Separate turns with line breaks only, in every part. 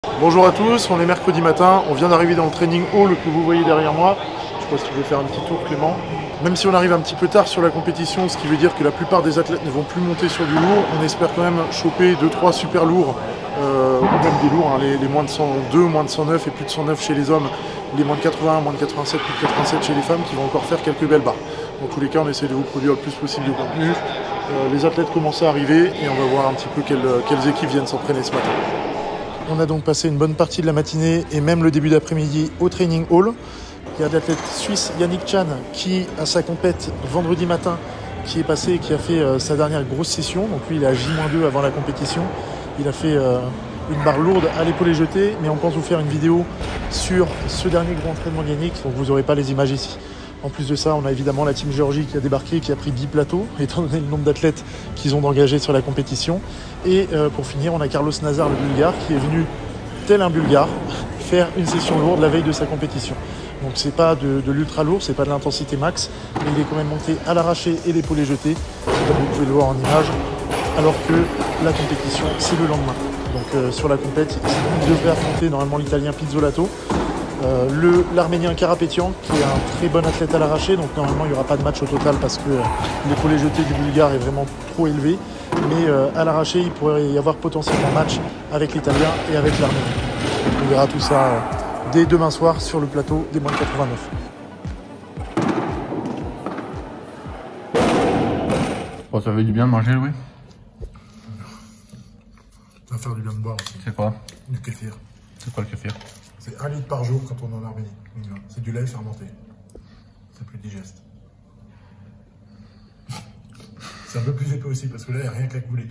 Bonjour à tous, on est mercredi matin, on vient d'arriver dans le training hall que vous voyez derrière moi. Je sais pas si tu veux faire un petit tour, Clément. Même si on arrive un petit peu tard sur la compétition, ce qui veut dire que la plupart des athlètes ne vont plus monter sur du lourd, on espère quand même choper 2-3 super lourds, ou même des lourds, hein, les moins de 102, moins de 109 et plus de 109 chez les hommes, les moins de 81, moins de 87, plus de 87 chez les femmes qui vont encore faire quelques belles barres. Dans tous les cas, on essaie de vous produire le plus possible de contenu. Les athlètes commencent à arriver et on va voir un petit peu quelles équipes viennent s'entraîner ce matin. On a donc passé une bonne partie de la matinée et même le début d'après-midi au training hall. Il y a l'athlète suisse Yannick Chan qui, à sa compète vendredi matin, qui est passé et qui a fait sa dernière grosse session. Donc lui, il est à J-2 avant la compétition. Il a fait une barre lourde à l'épaulé jeté, mais on pense vous faire une vidéo sur ce dernier grand entraînement de Yannick, donc vous n'aurez pas les images ici. En plus de ça, on a évidemment la team Géorgie qui a débarqué, qui a pris 10 plateaux, étant donné le nombre d'athlètes qu'ils ont engagés sur la compétition. Et pour finir, on a Carlos Nazar, le Bulgare, qui est venu, tel un Bulgare, faire une session lourde la veille de sa compétition. Donc c'est pas de l'ultra lourd, c'est pas de l'intensité max, mais il est quand même monté à l'arraché et l'épaulé jeté, comme vous pouvez le voir en image, alors que la compétition, c'est le lendemain. Donc sur la compète, il devrait affronter normalement l'Italien Pizzolato, l'Arménien Karapetian, qui est un très bon athlète à l'arraché, donc normalement il n'y aura pas de match au total parce que l'épaulé jeté du Bulgare est vraiment trop élevé, mais à l'arraché il pourrait y avoir potentiellement un match avec l'Italien et avec l'Arménien. On verra tout ça dès demain soir sur le plateau des moins de 89.
Oh, ça fait du bien de manger, Louis?
Ça va faire du bien de boire aussi.
C'est quoi?
Du kéfir.
C'est quoi le kéfir?
C'est 1 litre par jour quand on est en Arménie. C'est du lait fermenté. C'est plus digeste. C'est un peu plus épais aussi parce que là, il n'y a rien qu'à couler.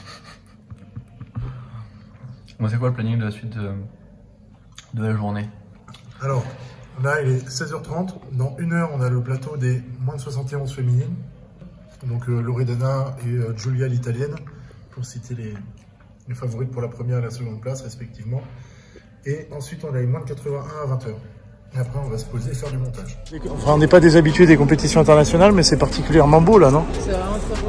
Bon, c'est quoi le planning de la suite de la journée?
Alors, là, il est 16h30. Dans 1 heure, on a le plateau des moins de 71 féminines. Donc, Loredana et Giulia l'italienne, pour citer les favorites pour la première et la seconde place, respectivement. Et ensuite, on a les moins de 81 à 20h. Et après, on va se poser et faire du montage. Enfin, on n'est pas des habitués des compétitions internationales, mais c'est particulièrement beau, là, non?
C'est vraiment très beau.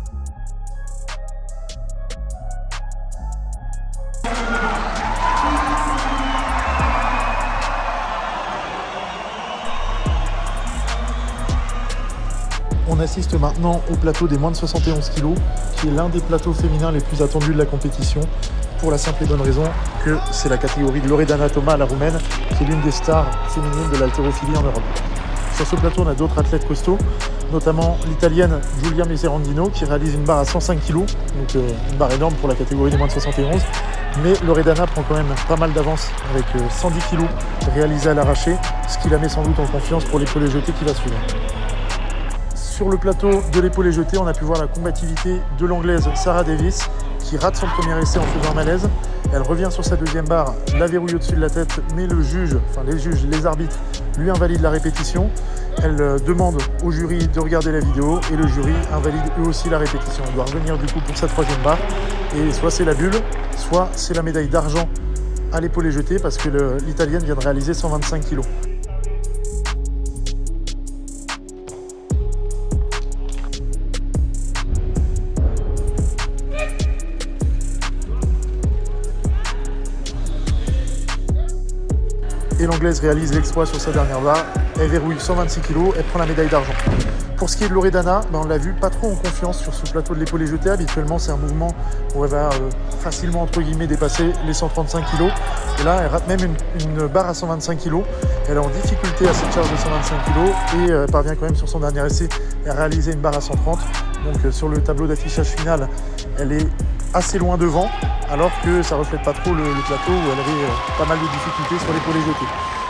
On assiste maintenant au plateau des moins de 71 kg, qui est l'un des plateaux féminins les plus attendus de la compétition, pour la simple et bonne raison que c'est la catégorie de Loredana Toma, la roumaine, qui est l'une des stars féminines de l'haltérophilie en Europe. Sur ce plateau, on a d'autres athlètes costauds, notamment l'italienne Giulia Miserandino, qui réalise une barre à 105 kg, donc une barre énorme pour la catégorie des moins de 71. Mais Loredana prend quand même pas mal d'avance avec 110 kg réalisés à l'arraché, ce qui la met sans doute en confiance pour l'épaulé jeté qui va suivre. Sur le plateau de l'épaulé jeté, on a pu voir la combativité de l'anglaise Sarah Davis, qui rate son premier essai en faisant un malaise. Elle revient sur sa deuxième barre, la verrouille au-dessus de la tête, mais les arbitres lui invalident la répétition. Elle demande au jury de regarder la vidéo et le jury invalide eux aussi la répétition. Elle doit revenir du coup pour sa troisième barre et soit c'est la bulle, soit c'est la médaille d'argent à l'épaulé jeté parce que l'italienne vient de réaliser 125 kg. Et l'anglaise réalise l'exploit sur sa dernière barre. Elle verrouille 126 kg, elle prend la médaille d'argent. Pour ce qui est de Loredana, on l'a vu pas trop en confiance sur ce plateau de l'épaulé jeté. Habituellement, c'est un mouvement où elle va facilement, entre guillemets, dépasser les 135 kg. Et là, elle rate même une barre à 125 kg. Elle est en difficulté à cette charge de 125 kg et parvient quand même sur son dernier essai à réaliser une barre à 130. Donc sur le tableau d'affichage final, elle est assez loin devant, alors que ça ne reflète pas trop le plateau où elle avait pas mal de difficultés sur l'épaulé jeté.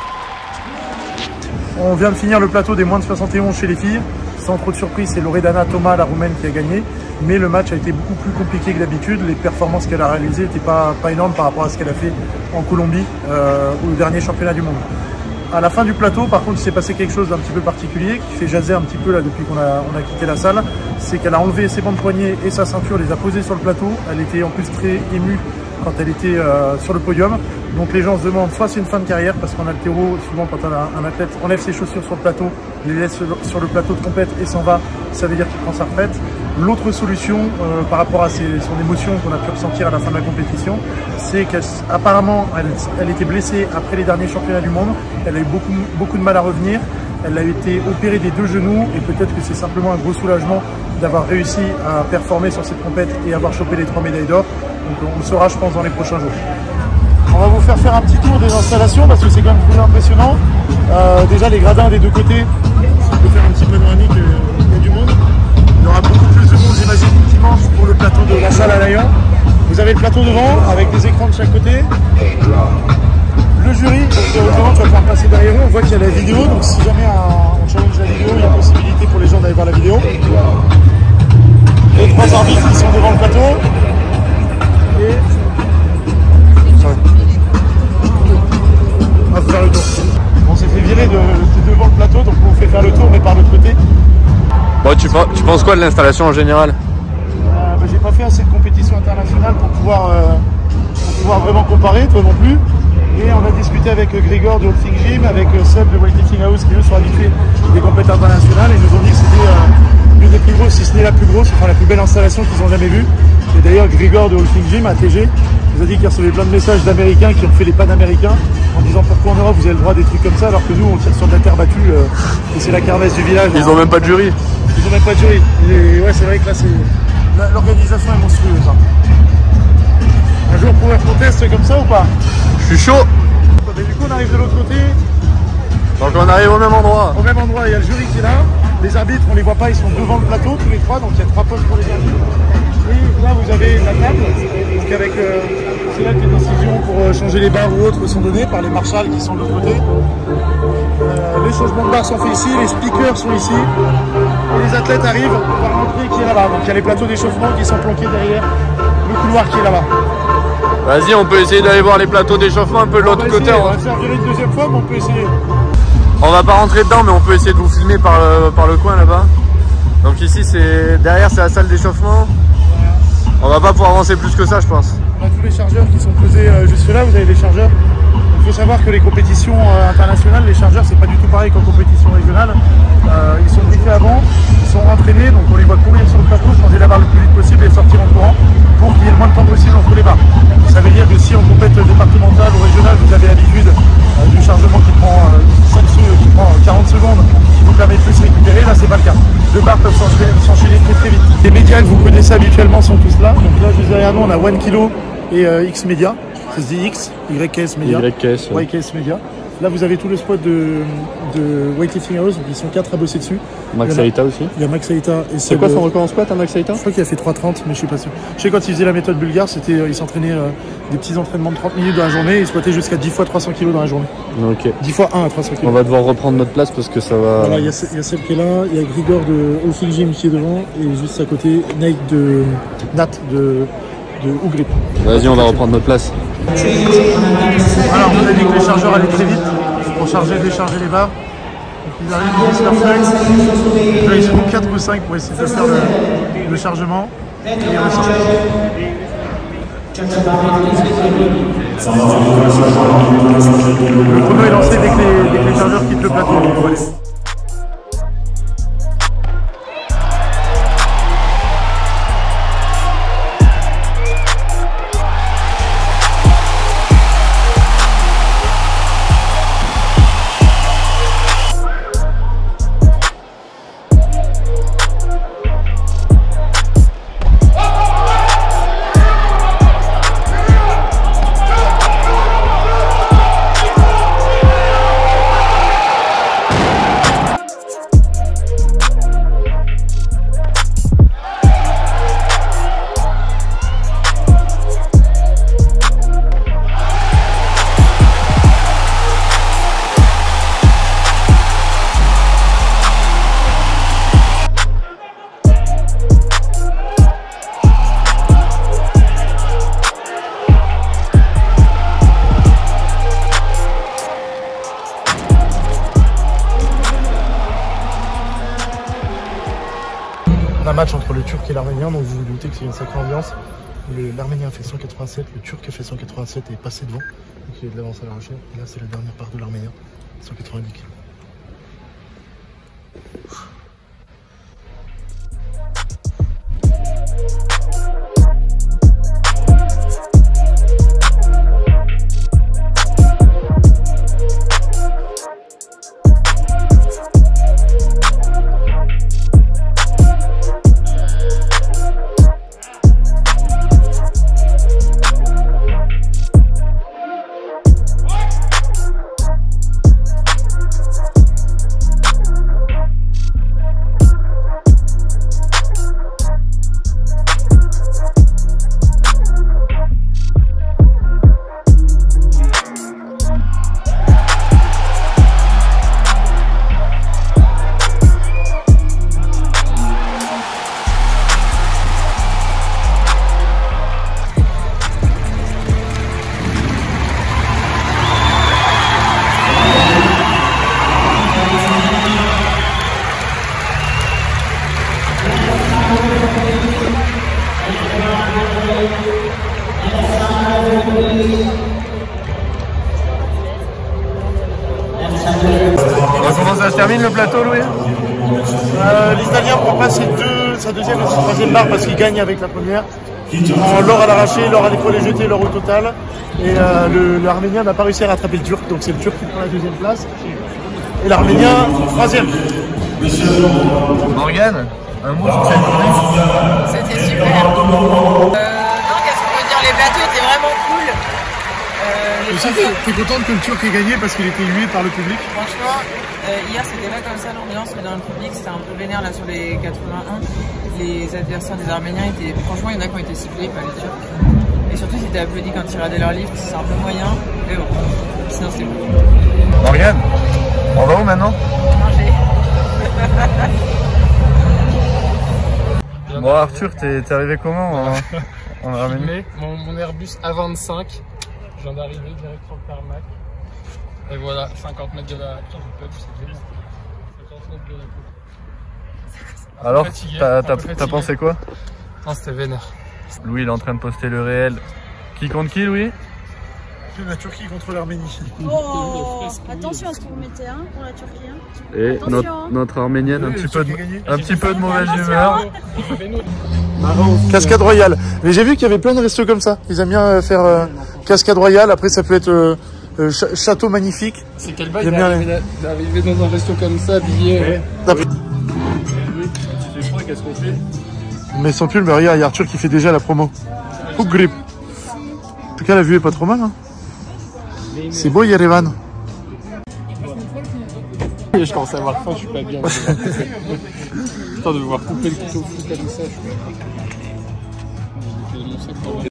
On vient de finir le plateau des moins de 71 chez les filles. Sans trop de surprise, c'est Loredana Toma, la roumaine, qui a gagné. Mais le match a été beaucoup plus compliqué que d'habitude. Les performances qu'elle a réalisées n'étaient pas énormes par rapport à ce qu'elle a fait en Colombie, au dernier championnat du monde. À la fin du plateau, par contre, il s'est passé quelque chose d'un petit peu particulier qui fait jaser un petit peu là depuis qu'on a quitté la salle. C'est qu'elle a enlevé ses bandes poignets et sa ceinture, les a posées sur le plateau. Elle était en plus très émue quand elle était sur le podium. Donc les gens se demandent, soit c'est une fin de carrière, parce qu'en haltéro, souvent quand un athlète enlève ses chaussures sur le plateau, les laisse sur le plateau de compète et s'en va, ça veut dire qu'il prend sa retraite. L'autre solution par rapport à son émotion qu'on a pu ressentir à la fin de la compétition, c'est qu'apparemment elle était blessée après les derniers championnats du monde. Elle a eu beaucoup de mal à revenir. Elle a été opérée des 2 genoux et peut-être que c'est simplement un gros soulagement d'avoir réussi à performer sur cette compète et avoir chopé les 3 médailles d'or. Donc on le saura, je pense, dans les prochains jours. On va vous faire un petit tour des installations parce que c'est quand même plus impressionnant. Déjà les gradins des 2 côtés, on peut faire un petit panoramique, il y a du monde. Il y aura beaucoup plus de monde, j'imagine, dimanche pour le plateau de la salle à Lyon. Vous avez le plateau devant avec des écrans de chaque côté. Le jury, donc tu vas pouvoir passer derrière eux, on voit qu'il y a la vidéo, donc si jamais on challenge la vidéo, il y a possibilité pour les gens d'aller voir la vidéo. Les 3 arbitres qui sont devant le plateau. Et... on va faire le tour. On s'est fait virer de devant le plateau, donc on vous fait faire le tour, mais par l'autre côté.
Bon, tu penses quoi de l'installation en général?
J'ai pas fait assez de compétitions internationales pour pouvoir vraiment comparer, toi non plus. Et on a discuté avec Grégor de All Things Gym, avec Seb de Weightlifting House qui eux sont habitués des compétitions internationales et nous ont dit que c'était l'une des plus grosses, si ce n'est la plus grosse, enfin la plus belle installation qu'ils ont jamais vue. Et d'ailleurs Grégor de All Things Gym à TG nous a dit qu'il recevait plein de messages d'Américains qui ont fait les Panaméricains en disant pourquoi en Europe vous avez le droit à des trucs comme ça alors que nous on tire sur de la terre battue et c'est la kermesse du village.
Ils ont même pas de jury.
Ils ont même pas de jury. Et ouais, c'est vrai que là l'organisation est monstrueuse. Un jour Power Contest comme ça ou pas?
Je suis chaud.
Et du coup on arrive de l'autre côté.
Donc on arrive au même endroit.
Au même endroit, il y a le jury qui est là. Les arbitres, on les voit pas, ils sont devant le plateau tous les 3, donc il y a 3 postes pour les arbitres. Et là vous avez la table, donc avec c'est là que les décisions pour changer les barres ou autres sont données par les marshals qui sont de l'autre côté. Les changements de barres sont faits ici, les speakers sont ici. Et les athlètes arrivent par l'entrée qui est là-bas. Donc il y a les plateaux d'échauffement qui sont planqués derrière le couloir qui est là-bas.
Vas-y, on peut essayer d'aller voir les plateaux d'échauffement un peu de l'autre côté.
On va faire virer une deuxième fois, mais on peut essayer.
On va pas rentrer dedans, mais on peut essayer de vous filmer par le coin là-bas. Donc ici, derrière, c'est la salle d'échauffement. On va pas pouvoir avancer plus que ça, je pense.
On a tous les chargeurs qui sont posés juste là. Vous avez les chargeurs. Il faut savoir que les compétitions internationales, les chargeurs, c'est pas du tout pareil qu'en compétition régionale. Ils sont briefés avant, ils sont entraînés, donc on les voit courir sur le plateau, changer la barre le plus vite possible et sortir en courant pour qu'il y ait le moins de temps possible entre les barres. Ça veut dire que si en compétition départementale ou régionale, vous avez l'habitude du chargement qui prend 40 secondes, qui vous permet de plus récupérer, là c'est pas le cas. 2 barres peuvent s'enchaîner très vite. Les médias que vous connaissez habituellement sont tous là. Donc là, juste derrière nous, on a 1 kg et X Media. Ça se dit X, YKS Media. YKS Media. Là, vous avez tout le spot de Weightlifting House, ils sont 4 à bosser dessus.
Max Aïta aussi.
Il y a Max Aïta.
C'est quoi son record en squat à Max Aïta?
Je crois qu'il a fait 3,30, mais je suis pas sûr. Je sais quand il faisait la méthode bulgare, il s'entraînait des petits entraînements de 30 minutes dans la journée, il squattait jusqu'à 10 fois 300 kg dans la journée.
Ok.
10 fois 1 à 300 kg.
On va devoir reprendre notre place parce que ça va...
Voilà, il y a celle qui est là, il y a Grigor de All Things Gym qui est devant, et juste à côté, Nat de Ougrip.
Vas-y, on va reprendre notre place.
Alors, on a dit que les chargeurs allaient très vite pour charger et décharger les barres. Donc ils arrivent, ils disent leur flex. Là, ils sont 4 ou 5 pour essayer de faire le chargement. Et on est sorti. Le chrono est lancé dès que les chargeurs quittent le plateau. Un match entre le Turc et l'Arménien, donc vous vous doutez que c'est une sacrée ambiance. L'Arménien a fait 187, le Turc a fait 187 et est passé devant. Donc il y a de l'avance à l'arraché. Et là c'est la dernière part de l'Arménien, 190 kg.
Comment ça se termine le plateau, Louis?
L'Italien prend pas sa deuxième et sa troisième barre parce qu'il gagne avec la première. L'or à l'arraché, l'or à l'épaulé jeté, l'or au total. Et l'Arménien n'a pas réussi à rattraper le Turc, donc c'est le Turc qui prend la deuxième place. Et l'Arménien, troisième.
Morgane, un mot sur cette journée?
C'était super. Non, qu'est-ce qu'on peut dire? Les bateaux étaient vraiment cool.
T'es contente que le Turc ait gagné parce qu'il était hué par le public?
Franchement, hier c'était pas comme ça l'ambiance, mais dans le public c'était un peu vénère là sur les 81. Les adversaires des Arméniens étaient. Franchement, il y en a qui ont été sifflés par les Turcs. Et surtout, ils étaient applaudis quand ils radaient leur lift, c'est un peu moyen. Mais bon, sinon c'est cool.
Morgane, on va où maintenant?
Manger.
Bon, Arthur, t'es arrivé comment en Arménie?
Mon Airbus A25, je viens d'arriver direct sur le tarmac. Et voilà, 50 mètres de la pub, c'est génial. 50 mètres de la pub.
Alors, t'as pensé quoi?
Non, c'était vénère.
Louis, il est en train de poster le réel. Qui contre qui, Louis?
La Turquie contre l'Arménie.
Oh, attention à ce que vous mettez pour la Turquie. Hein.
Et notre Arménienne, un petit peu de mauvaise humeur.
Cascade royale. Mais j'ai vu qu'il y avait plein de restos comme ça. Ils aiment bien faire cascade royale. Après, ça peut être château magnifique.
C'est quel bail d'arriver dans un resto comme ça, habillé.
Tu fais froid, qu'est-ce qu'on fait?
Mais sans pull, mais regarde, il y a Arthur qui fait déjà la promo. Ou grip. En tout cas, la vue est pas trop mal. Hein. C'est beau, Yerevan.
Je commence à avoir faim, je suis pas bien. Putain, de voir couper le couteau fou comme ça, je suis pas bien.